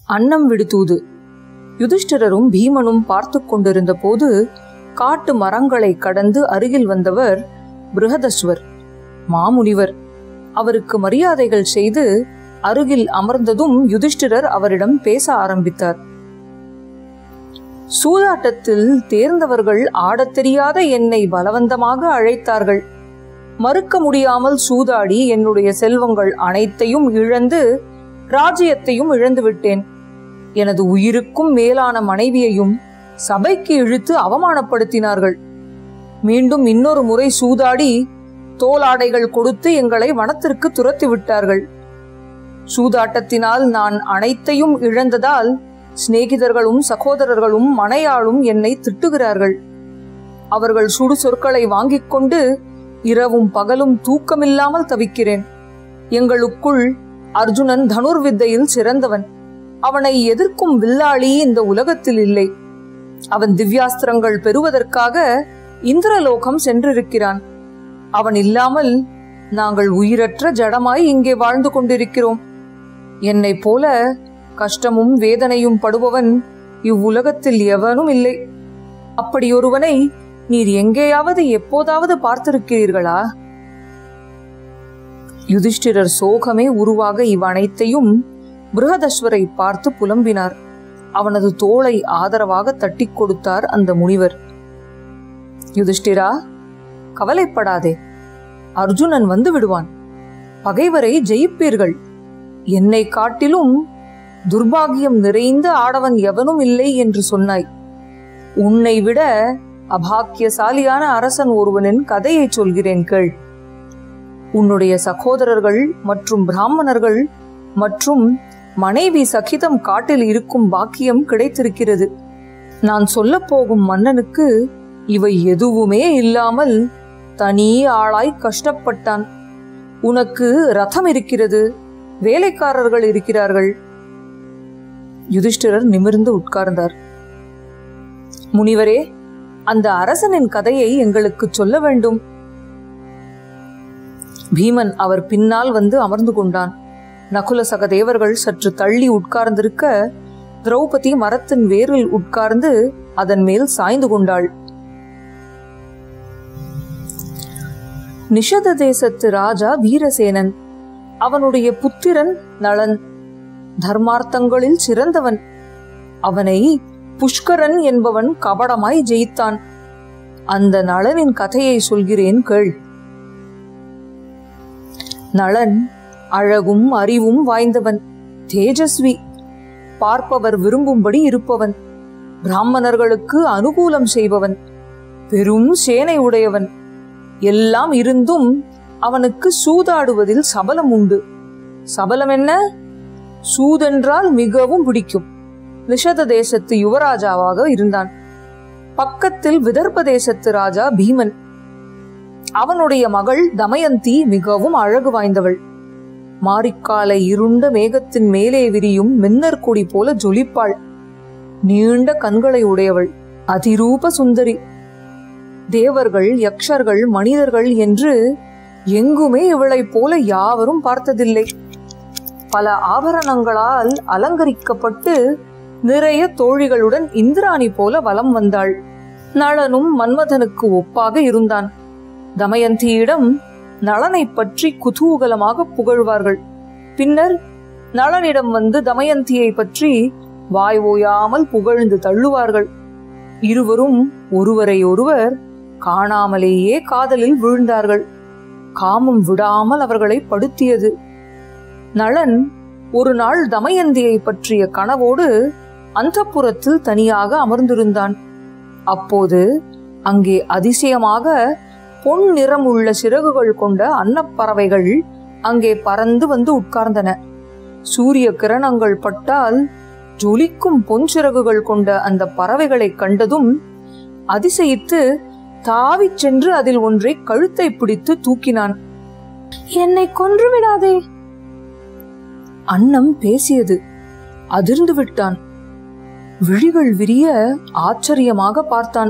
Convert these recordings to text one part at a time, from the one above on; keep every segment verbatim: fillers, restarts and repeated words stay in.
அன்னம் விடுதூது. யுதிஷ்டிரரும் பீமனும் பார்த்து கொண்டிருந்த போது காட்டு மரங்களை கடந்து அருகில் வந்தவர் பிருஹதஸ்வர் மாமுனிவர். அவருக்கு மரியாதைகள் செய்து அருகில் அமர்ந்ததும் யுதிஷ்டிரர் அவரிடம் பேச ஆரம்பித்தார். சூதாட்டத்தில் தேர்ந்தவர்கள் ஆடத் தெரியாத என்னை பலவந்தமாக அழைத்தார்கள். மறுக்க முடியாமல் சூதாடி என்னுடைய செல்வங்கள் அனைத்தையும் இழந்து ராஜ்யத்தையும் இழந்து விட்டேன். எனது உயிருக்கும் மேலான மனைவியையும் சபைக்கு இழுத்து அவமானப்படுத்தினார்கள். மீண்டும் இன்னொரு முறை சூதாடி தோலாடைகள் கொடுத்து எங்களை வனத்திற்கு துரத்தி விட்டார்கள். சூதாட்டத்தினால் நான் அனைத்தையும் இழந்ததால் சிநேகிதர்களும் சகோதரர்களும் மனையாளும் என்னை திட்டுகிறார்கள். அவர்கள் சுடு சொற்களை வாங்கிக் கொண்டு இரவும் பகலும் தூக்கமில்லாமல் தவிக்கிறேன். எங்களுக்குள் அர்ஜுனன் தனுர்வித்தையில் சிறந்தவன். அவனை எதிர்க்கும் வில்லாளி இந்த உலகத்தில் இல்லை. அவன் திவ்யாஸ்திரங்கள் பெறுவதற்காக இந்திரலோகம் சென்றிருக்கிறான். அவன் இல்லாமல் நாங்கள் உயிரற்ற ஜடமாய் இங்கே வாழ்ந்து கொண்டிருக்கிறோம். என்னை போல கஷ்டமும் வேதனையும் படுபவன் இவ்வுலகத்தில் எவனும் இல்லை. அப்படியொருவனை நீர் எங்கேயாவது எப்போதாவது பார்த்திருக்கிறீர்களா? யுதிஷ்டிரர் சோகமே உருவாக இவ்வனைத்தையும் பிருஹதஸ்வரை பார்த்து புலம்பினார். அவனது தோளை ஆதரவாக தட்டி கொடுத்தார் அந்த முனிவர். யுதிஷ்டிரா, கவலைப்படாதே. அர்ஜுனன் வந்து விடுவான். பகைவரை ஜெயிப்பீர்கள். என்னை காட்டிலும் துர்பாகியம் நிறைந்த ஆடவன் எவனும் இல்லை என்று சொன்னாய். உன்னை விட அபாக்கியசாலியான அரசன் ஒருவனின் கதையை சொல்கிறேன் கேள். உன்னுடைய சகோதரர்கள் மற்றும் பிராமணர்கள் மற்றும் மனைவி சகிதம் காட்டில் இருக்கும் பாக்கியம் கிடைத்திருக்கிறது. நான் சொல்ல போகும் மன்னனுக்கு இவை எதுவுமே இல்லாமல் தனி ஆளாய் கஷ்டப்பட்டான். உனக்கு ரதம் இருக்கிறது, வேலைக்காரர்கள் இருக்கிறார்கள். யுதிஷ்டிரர் நிமிர்ந்து உட்கார்ந்தார். முனிவரே, அந்த அரசனின் கதையை எங்களுக்கு சொல்ல வேண்டும். பீமன் அவர் பின்னால் வந்து அமர்ந்து கொண்டான். நகுல சகதேவர்கள் சற்று தள்ளி உட்கார்ந்திருக்க திரௌபதி மரத்தின் வேரில் உட்கார்ந்து அதன் மேல் சாய்ந்து கொண்டாள். நிஷத தேசத்து ராஜா வீரசேனன். அவனுடைய புத்திரன் நளன் தர்மார்த்தங்களில் சிறந்தவன். அவனை புஷ்கரன் என்பவன் கபடமாய் ஜெயித்தான். அந்த நளனின் கதையை சொல்கிறேன் கேள். நளன் அழகும் அறிவும் வாய்ந்தவன், தேஜஸ்வி, பார்ப்பவர் விரும்பும்படி இருப்பவன், பிராமணர்களுக்கு அனுகூலம் செய்பவன், பெரும் சேனை உடையவன். எல்லாம் இருந்தும் அவனுக்கு சூதாடுவதில் சபலம் உண்டு. சபலம் என்ன? சூதென்றால் மிகவும் பிடிக்கும். நிஷத தேசத்து யுவராஜாவாக இருந்தான். பக்கத்தில் விதர்ப தேசத்து ராஜா பீமன். அவனுடைய மகள் தமயந்தி மிகவும் அழகு வாய்ந்தவள். மாரிக்காலை இருண்ட மேகத்தின் மேலே விரியும் மின்னர் கொடி போல ஜொலிப்பாள். நீண்ட கண்களை உடையவள், அதிரூப சுந்தரி. தேவர்கள், யக்ஷர்கள், மனிதர்கள் என்று எங்குமே இவளை போல யாவரும் பார்த்ததில்லை. பல ஆபரணங்களால் அலங்கரிக்கப்பட்டு நிறைய தோழிகளுடன் இந்திராணி போல வலம் வந்தாள். நளனும் மன்மதனுக்கு ஒப்பாக இருந்தான். தமயந்தியிடம் நளனை பற்றி குதூகலமாக புகழ்வார்கள். பின்னர் நளனிடம் வந்து தமயந்தியை பற்றி வாய் ஓயாமல் புகழ்ந்து தள்ளுவார்கள். இருவரும் ஒருவரை ஒருவர் காணாமலேயே காதலில் விழுந்தார்கள். காமம் விடாமல் அவர்களை படுத்தியது. நளன் ஒரு நாள் தமயந்தியை பற்றிய கனவோடு அந்தப்புரத்தில் தனியாக அமர்ந்திருந்தான். அப்போது அங்கே அதிசயமாக பொன் நிறம் உள்ள சிறகுகள் கொண்ட அன்னப்பறவைகள் அங்கே பறந்து வந்து உட்கார்ந்தன. சூரிய கிரணங்கள் பட்டால் ஜொலிக்கும் பொன் சிறகுகள் கொண்ட அந்த பறவைகளை கண்டதும் அதிசயித்து தாவிச் சென்று அதில் ஒன்றை கழுத்தை பிடித்து தூக்கினான். என்னை கொன்று விடாதே. அன்னம் பேசியது. அதிர்ந்து விட்டான். விழிகள் விரிய ஆச்சரியமாக பார்த்தான்.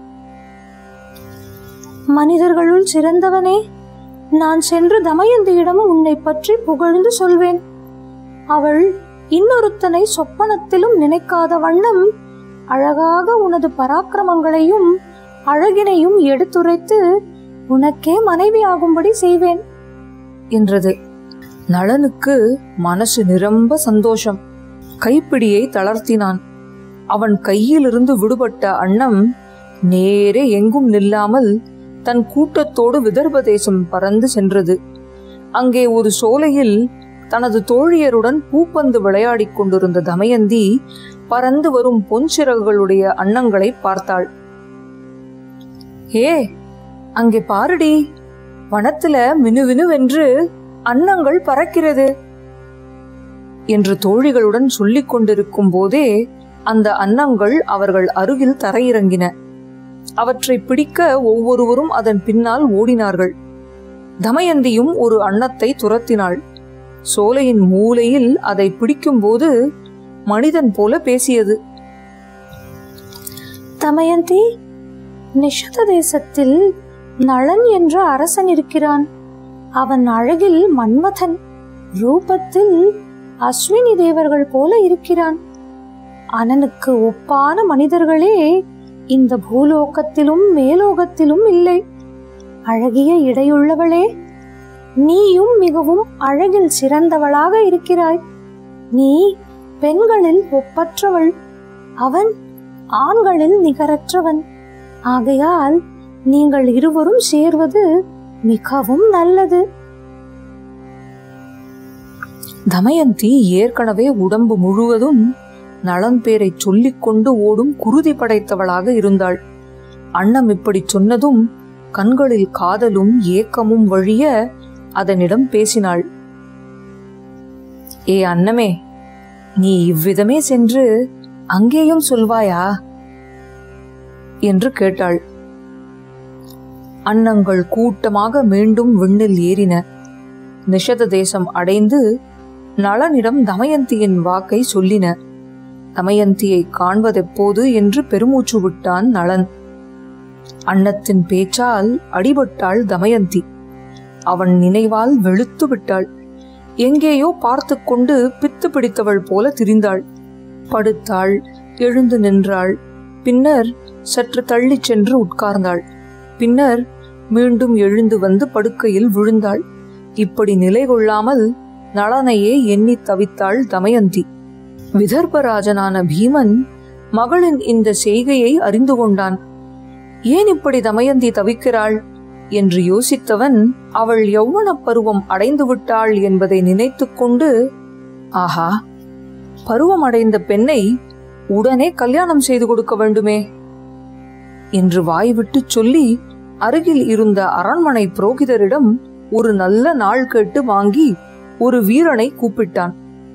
மனிதர்களுள் சிறந்தவனே, நான் சென்று தமயந்தியிடம் உன்னை பற்றி புகழ்ந்து சொல்வேன். அவள் இன்னொருத்தனை சொப்பனத்திலும் நினைக்காத வண்ணம் அழகாக உனது பராக்கிரமங்களையும் அழகினையும் எடுத்துரைத்து உனக்கே மனைவி ஆகும்படி செய்வேன் என்றது. நளனுக்கு மனசு நிரம்ப சந்தோஷம். கைப்பிடியை தளர்த்தினான். அவன் கையிலிருந்து விடுபட்ட அன்னம் நேரே எங்கும் நில்லாமல் தன் கூட்டத்தோடு விதர்ப தேசம் பறந்து சென்றது. அங்கே ஒரு சோலையில் தனது தோழியருடன் பூப்பந்து விளையாடிக் கொண்டிருந்த தமயந்தி பறந்து வரும் பொன் சிறகுகளுடைய அன்னங்களை பார்த்தாள். ஏ, அங்கே பாருடி, வனத்துல மினுவினுவென்று அன்னங்கள் பறக்கிறது என்று தோழிகளுடன் சொல்லிக் கொண்டிருக்கும் போதே அந்த அன்னங்கள் அவர்கள் அருகில் தரையிறங்கின. அவற்றை பிடிக்க ஒவ்வொருவரும் அதன் பின்னால் ஓடினார்கள். தமயந்தியும் ஒரு அன்னத்தை துரத்தினாள். சோலையின் மூலையில் அதை பிடிக்கும் போது மனிதன் போல பேசியது. தமயந்தி, நிஷத தேசத்தில் நளன் என்ற அரசன் இருக்கிறான். அவன் அழகில் மன்மதன், ரூபத்தில் அஸ்வினி தேவர்கள் போல இருக்கிறான். அனனுக்கு ஒப்பான மனிதர்களே இந்த பூலோகத்திலும் மேலோகத்திலும் இல்லை. அழகிய இடையுள்ளவளே, நீயும் மிகவும் அழகில் சிறந்தவளாக இருக்கிறாய். நீ பெண்களில் ஒப்பற்றவள், அவன் ஆண்களில் நிகரற்றவன். ஆகையால் நீங்கள் இருவரும் சேர்வது மிகவும் நல்லது. தமயந்தி ஏற்கனவே உடம்பு முழுவதும் நளன் பேரை சொல்லிக் கொண்டு ஓடும் குருதி படைத்தவளாக இருந்தாள். அன்னம் இப்படி சொன்னதும் கண்களில் காதலும் ஏக்கமும் வழிய அதனிடம் பேசினாள். ஏ அன்னமே, நீ இவ்விதமே சென்று அங்கேயும் சொல்வாயா என்று கேட்டாள். அன்னங்கள் கூட்டமாக மீண்டும் விண்ணில் ஏறின. நிஷத தேசம் அடைந்து நளனிடம் தமயந்தியின் வாக்கை சொல்லின. தமயந்தியை காண்பதெப்போது என்று பெருமூச்சு விட்டான் நளன். அன்னத்தின் பேச்சால் அடிபட்டாள் தமயந்தி. அவன் நினைவால் வெளுத்து விட்டாள். எங்கேயோ பார்த்து கொண்டு பித்து பிடித்தவள் போல திரிந்தாள். படுத்தாள், எழுந்து நின்றாள். பின்னர் சற்று தள்ளிச் சென்று உட்கார்ந்தாள். பின்னர் மீண்டும் எழுந்து வந்து படுக்கையில் விழுந்தாள். இப்படி நிலை கொள்ளாமல் நளனையே எண்ணி தவித்தாள் தமயந்தி. விதர்பராஜனான பீமன் மகளின் இந்த செய்கையை அறிந்து கொண்டான். ஏன் இப்படி தமயந்தி தவிக்கிறாள் என்று யோசித்தவன் அவள் யௌவன பருவம் அடைந்து விட்டாள் என்பதை நினைத்து கொண்டு, ஆஹா, பருவம் அடைந்த பெண்ணை உடனே கல்யாணம் செய்து கொடுக்க வேண்டுமே என்று வாய்விட்டு சொல்லி அருகில் இருந்த அரண்மனை புரோகிதரிடம் ஒரு நல்ல நாள் கேட்டு வாங்கி ஒரு வீரனை கூப்பிட்டான்.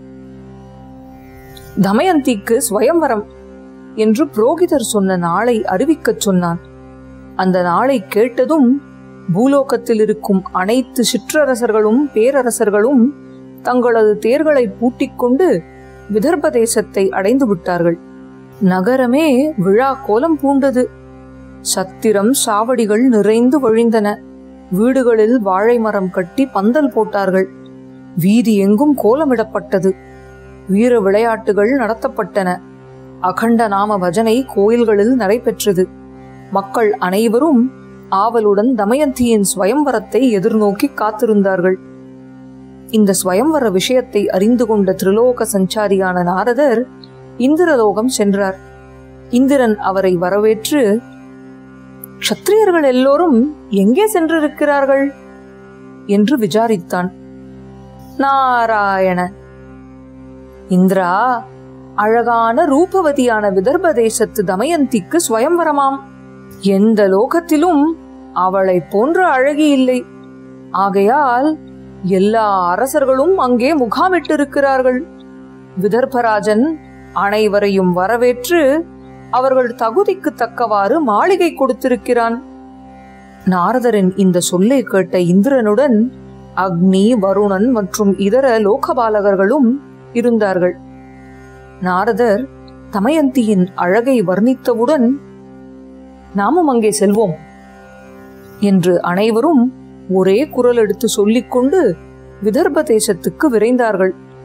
தமயந்திக்கு ஸ்வயம்வரம் என்று புரோகிதர் சொன்ன நாளை அறிவிக்கச் சொன்னான். அந்த நாளை கேட்டதும் பூலோகத்தில் இருக்கும் அனைத்து சிற்றரசர்களும் பேரரசர்களும் தங்களது தேர்களை பூட்டிக் கொண்டு விதர்ப தேசத்தை அடைந்து விட்டார்கள். நகரமே விழா கோலம் பூண்டது. சத்திரம் சாவடிகள் நிறைந்து வழிந்தன. வீடுகளில் வாழை மரம் கட்டி பந்தல் போட்டார்கள். வீதி எங்கும் கோலமிடப்பட்டது. வீர விளையாட்டுகள் நடத்தப்பட்டன. அகண்ட நாம பஜனை கோயில்களில் நடைபெற்றது. மக்கள் அனைவரும் ஆவலுடன் தமயந்தியின் ஸ்வயம்வரத்தை எதிர்நோக்கி காத்திருந்தார்கள். இந்த ஸ்வயம்வர விஷயத்தை அறிந்து கொண்ட திரிலோக சஞ்சாரியான நாரதர் இந்திரலோகம் சென்றார். இந்திரன் அவரை வரவேற்று, க்ஷத்ரியர்கள் எல்லோரும் எங்கே சென்றிருக்கிறார்கள் என்று விசாரித்தான். நாராயண, இந்திரா, அழகான ரூபவதியான விதர்ப தேசத்து தமயந்திக்கு ஸ்வயம்வரமாம். எந்த லோகத்திலும் அவளை போன்ற அழகி இல்லை. ஆகையால் எல்லா அரசர்களும் அங்கே முகாமிட்டிருக்கிறார்கள். விதர்பராஜன் அனைவரையும் வரவேற்று அவர்கள் தகுதிக்கு தக்கவாறு மாளிகை கொடுத்திருக்கிறான். நாரதரின் இந்த சொல்லை கேட்ட இந்திரனுடன் அக்னி, வருணன் மற்றும் இதர லோகபாலகர்களும் இருந்தார்கள். நாரதர் தமயந்தியின் அழகை வர்ணித்தவுடன், நாமும் அங்கே செல்வோம் என்று அனைவரும் ஒரே குரல் எடுத்து சொல்லிக்கொண்டு விதர்ப தேசத்துக்கு விரைந்தார்கள்.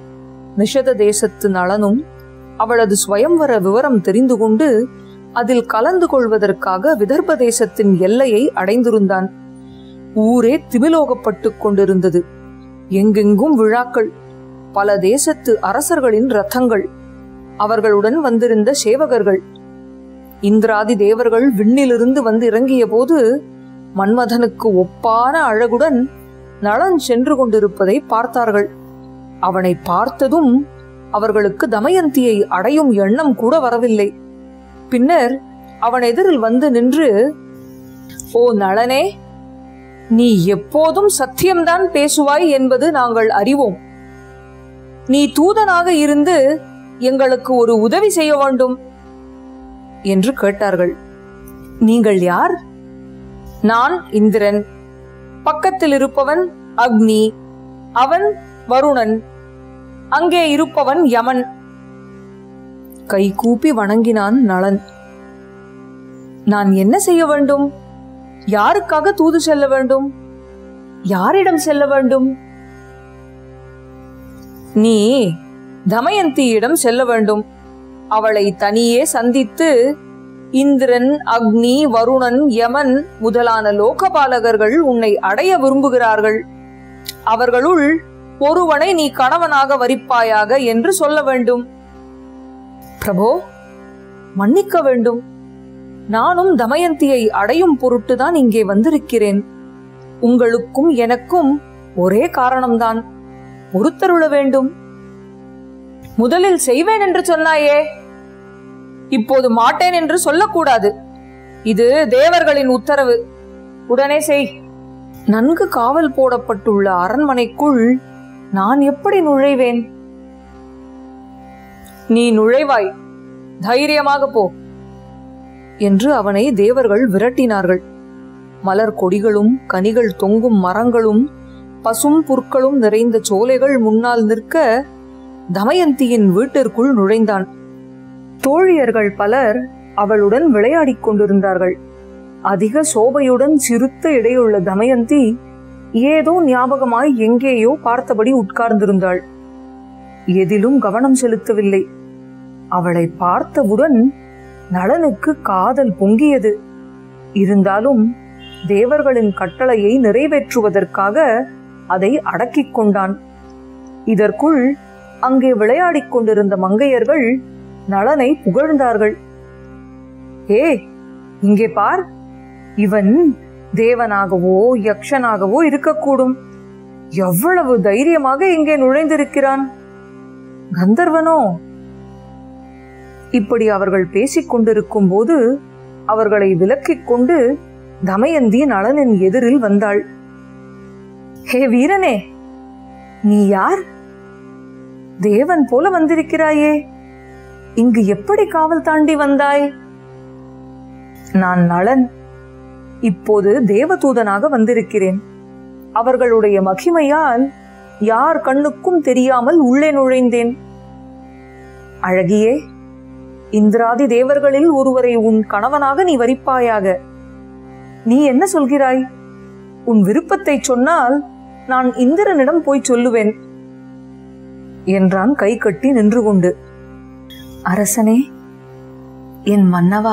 நிஷத தேசத்து நளனும் அவளது ஸ்வயம்வர விவரம் தெரிந்து கொண்டு அதில் கலந்து கொள்வதற்காக விதர்ப தேசத்தின் எல்லையை அடைந்திருந்தான். ஊரே திமிலோகப்பட்டு கொண்டிருந்தது. எங்கெங்கும் விழாக்கள், பல தேசத்து அரசர்களின் ரதங்கள், அவர்களுடன் வந்திருந்த சேவகர்கள். இந்திராதி தேவர்கள் விண்ணிலிருந்து வந்து இறங்கிய போது மன்மதனுக்கு ஒப்பான அழகுடன் நளன் சென்று கொண்டிருப்பதை பார்த்தார்கள். அவனை பார்த்ததும் அவர்களுக்கு தமயந்தியை அடையும் எண்ணம் கூட வரவில்லை. பின்னர் அவன் எதிரில் வந்து நின்று, ஓ நளனே, நீ எப்போதும் சத்தியம்தான் பேசுவாய் என்பது நாங்கள் அறிவோம். நீ தூதனாக இருந்து எங்களுக்கு ஒரு உதவி செய்ய வேண்டும் என்று கேட்டார்கள். நீங்கள் யார்? நான் இந்திரன், பக்கத்தில் இருப்பவன் அக்னி, அவன் வருணன், அங்கே இருப்பவன் யமன். கை கூப்பி வணங்கினான் நளன். நான் என்ன செய்ய வேண்டும்? யாருக்காக தூது செல்ல வேண்டும்? யாரிடம் செல்ல வேண்டும்? நீ தமயந்தியிடம் செல்ல வேண்டும். அவளை தனியே சந்தித்து இந்திரன், அக்னி, வருணன், யமன் முதலான லோகபாலகர்கள் உன்னை அடைய விரும்புகிறார்கள். அவர்களுள் ஒருவனை நீ கணவனாக வரிப்பாயாக என்று சொல்ல வேண்டும். பிரபோ, மன்னிக்க வேண்டும். நானும் தமயந்தியை அடையும் பொருட்டுதான் இங்கே வந்திருக்கிறேன். உங்களுக்கும் எனக்கும் ஒரே காரணம்தான். பொறுத்தருள வேண்டும். முதலில் செய்வேன் என்று சொன்னாயே, இப்போது மாட்டேன் என்று சொல்லக்கூடாது. இது தேவர்களின் உத்தரவு. உடனே செய். நன்கு காவல் போடப்பட்டுள்ள அரண்மனைக்குள் நான் எப்படி நுழைவேன்? நீ நுழைவாய், தைரியமாக போ என்று அவனை தேவர்கள் விரட்டினார்கள். மலர் கொடிகளும் கனிகள் தொங்கும் மரங்களும் பசும் புற்களும் நிறைந்த சோலைகள் முன்னால் நிற்க தமயந்தியின் வீட்டிற்குள் நுழைந்தான். தோழியர்கள் பலர் அவளுடன் விளையாடிக் கொண்டிருந்தார்கள். அதிக சோபையுடன் சிறுத்த இடையுள்ள தமயந்தி ஏதோ ஞாபகமாய் எங்கேயோ பார்த்தபடி உட்கார்ந்திருந்தாள். எதிலும் கவனம் செலுத்தவில்லை. அவளை பார்த்தவுடன் நளனுக்கு காதல் பொங்கியது. இருந்தாலும் தேவர்களின் கட்டளையை நிறைவேற்றுவதற்காக அதை அடக்கிக் கொண்டான். இதற்குள் அங்கே விளையாடிக் கொண்டிருந்த மங்கையர்கள் நளனை புகழ்ந்தார்கள். ஏ, இங்கே பார், இவன் தேவனாகவோ யக்ஷனாகவோ இருக்கக்கூடும். எவ்வளவு தைரியமாக இங்கே நுழைந்திருக்கிறான். கந்தர்வனோ? இப்படி அவர்கள் பேசிக் கொண்டிருக்கும் போது அவர்களை விலக்கிக் கொண்டு தமயந்தி நளனின் எதிரில் வந்தாள். ஹே வீரனே, நீ யார்? தேவன் போல வந்திருக்கிறாயே, இங்கு எப்படி காவல் தாண்டி வந்தாய்? நான் நளன். இப்போது தேவதூதனாக வந்திருக்கிறேன். அவர்களுடைய மகிமையால் யார் கண்ணுக்கும் தெரியாமல் உள்ளே நுழைந்தேன். அழகியே, இந்திராதி தேவர்களில் ஒருவரை உன் கணவனாக நீ வரிப்பாயாக. நீ என்ன சொல்கிறாய்? உன் விருப்பத்தை சொன்னால் நான் இந்திரனிடம் போய் சொல்லுவேன் என்றான் கை கட்டி நின்று கொண்டு. அரசனே, என் மன்னவா,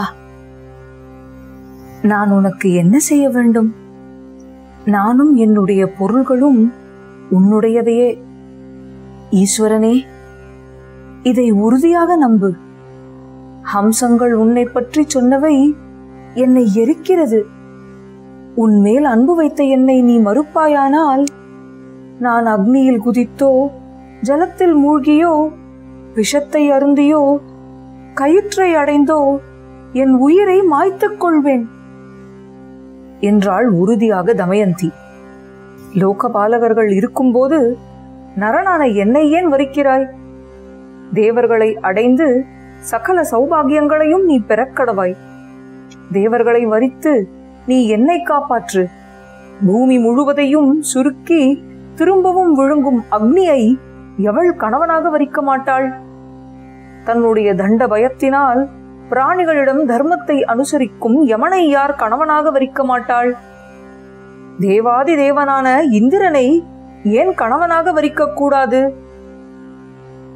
நான் உனக்கு என்ன செய்ய வேண்டும்? நானும் என்னுடைய பொருள்களும் உன்னுடையவையே. ஈஸ்வரனே, இதை உறுதியாக நம்பு. ஹம்சங்கள் உன்னை பற்றி சொன்னவை என்னை எரிக்கிறது. உன் மேல் அன்பு வைத்த என்னை நீ மறுப்பாயானால் நான் அக்னியில் குதித்தோ, ஜலத்தில் மூழ்கியோ, விஷத்தை அருந்தியோ, கயிற்றை அடைந்தோ என் உயிரை மாய்த்துக் கொள்வேன் என்றாள் உறுதியாக தமயந்தி. லோகபாலகர்கள் இருக்கும்போது நரனான என்னை ஏன் வரிக்கிறாய்? தேவர்களை அடைந்து சகல சௌபாகியங்களையும் நீ பெறக்கடவாய். தேவர்களை வரித்து நீ என்னை காப்பாற்று. பூமி முழுவதையும் சுருக்கி திரும்பவும் விழுங்கும் அக்னியை எவள் கணவனாக வரிக்க மாட்டாள்? தன்னுடைய தண்ட பயத்தினால் பிராணிகளிடம் தர்மத்தை அனுசரிக்கும் யமனை யார் கணவனாக வரிக்க மாட்டாள்? தேவாதி தேவனான இந்திரனை ஏன் கணவனாக வரிக்க கூடாது?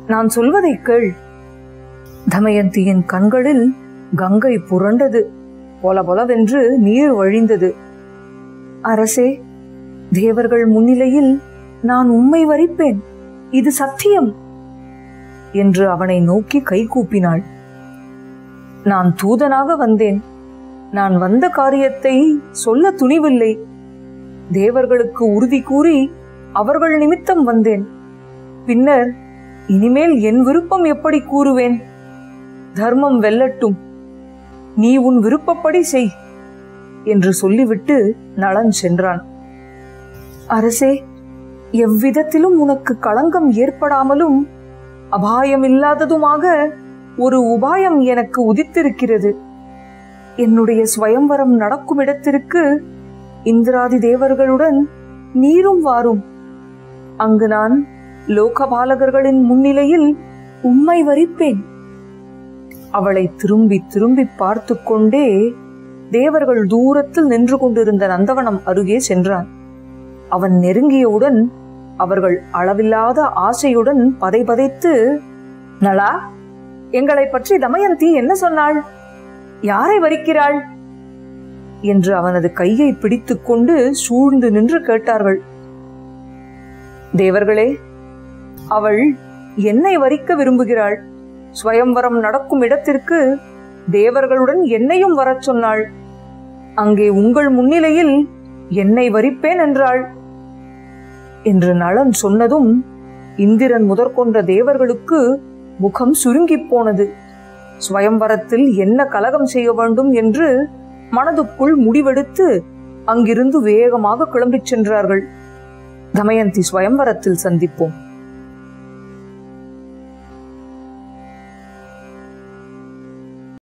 நான் சொல்வதை கேள். தமயந்தியின் கண்களில் கங்கை புரண்டது, பொல பொலவென்று நீர் வழிந்தது. அரசே, தேவர்கள் முன்னிலையில் நான் உம்மை வரிப்பேன், இது சத்தியம் என்று அவனை நோக்கி கைகூப்பினாள். நான் தூதனாக வந்தேன். நான் வந்த காரியத்தை சொல்ல துணிவில்லை. தேவர்களுக்கு உறுதி கூறி அவர்கள் நிமித்தம் வந்தேன். பின்னர் இனிமேல் என் விருப்பம் எப்படி கூறுவேன்? தர்மம் வெல்லட்டும், நீ உன் விருப்பப்படி செய் என்று சொல்லிவிட்டு நளன் சென்றான். அரசே, எவ்விதத்திலும் உனக்கு களங்கம் ஏற்படாமலும் அபாயம் இல்லாததுமாக ஒரு உபாயம் எனக்கு உதித்திருக்கிறது. என்னுடைய ஸ்வயம்வரம் நடக்கும் இடத்திற்கு இந்திராதி தேவர்களுடன் நீரும் வாரும். அங்கு நான் லோகபாலகர்களின் முன்னிலையில் உம்மை வரிப்பேன். அவளை திரும்பி திரும்பி பார்த்து கொண்டே தேவர்கள் தூரத்தில் நின்று கொண்டிருந்த நந்தவனம் அருகே சென்றான். அவன் நெருங்கியவுடன் அவர்கள் அளவில்லாத ஆசையுடன் பதை பதைத்து, நளா, எங்களை பற்றி தமயந்தி என்ன சொன்னாள்? யாரை வரிக்கிறாள் என்று அவனது கையை பிடித்துக் கொண்டு சூழ்ந்து நின்று கேட்டார்கள். தேவர்களே, அவள் என்னை வரிக்க விரும்புகிறாள். ஸ்வயம்வரம் நடக்கும் இடத்திற்கு தேவர்களுடன் என்னையும் வரச் சொன்னாள். அங்கே உங்கள் முன்னிலையில் என்னை வரிப்பேன் என்றாள் என்று நளன் சொன்னதும் இந்திரன் முதற்கொண்ட தேவர்களுக்கு முகம் சுருங்கி போனது. ஸ்வயம்வரத்தில் என்ன கலகம் செய்ய வேண்டும் என்று மனதுக்குள் முடிவெடுத்து அங்கிருந்து வேகமாக கிளம்பிச் சென்றார்கள். தமயந்தி ஸ்வயம்வரத்தில் சந்திப்போம்.